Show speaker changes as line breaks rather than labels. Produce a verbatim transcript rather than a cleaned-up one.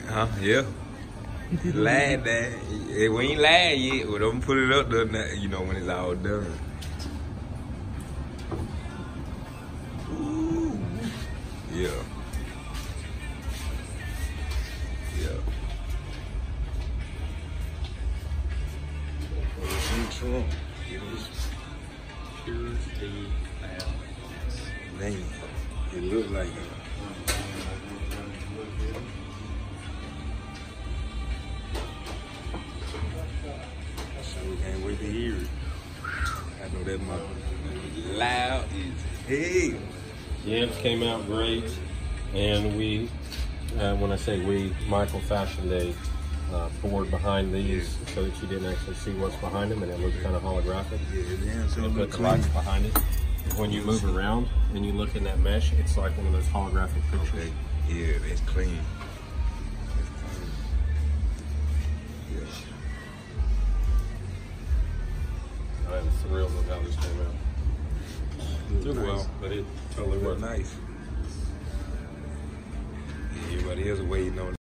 Huh? Yeah. Lad that. We ain't lad yet, but I'm put it up there, you know, when it's all done. Ooh. Yeah. Yeah. Trump. It was pure speed. Man, it looked like it. So can't wait to hear it. I know that motherfucker loud as hell.
Yams came out great, and we, uh, when I say we, Michael fashioned a uh, board behind these so that you didn't actually see what's behind them, and it looked kind of holographic.
Yeah, damn, so
and put the lights behind it. And when you move around and you look in that mesh, it's like one of those holographic pictures.
Okay. Yeah, that's clean. That's clean. Yeah.
I am thrilled with how this came out. It took
nice.
well, but it totally worked.
Nice. Yeah, everybody else waiting on